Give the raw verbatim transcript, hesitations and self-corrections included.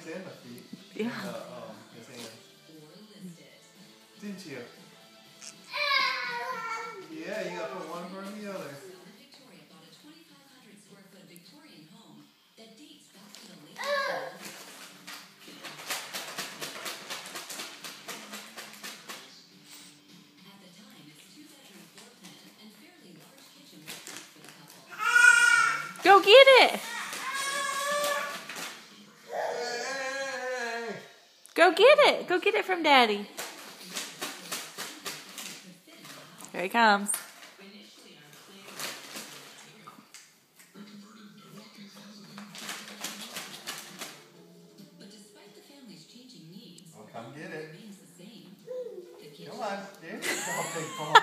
legs and the feet. Yeah. And the, um, his hands. Didn't you? Yeah, you gotta put one in front of the other. Go get it. Go get it. Go get it from Daddy. Here he comes. I'll come get it. Come on, there. Oh, big ball.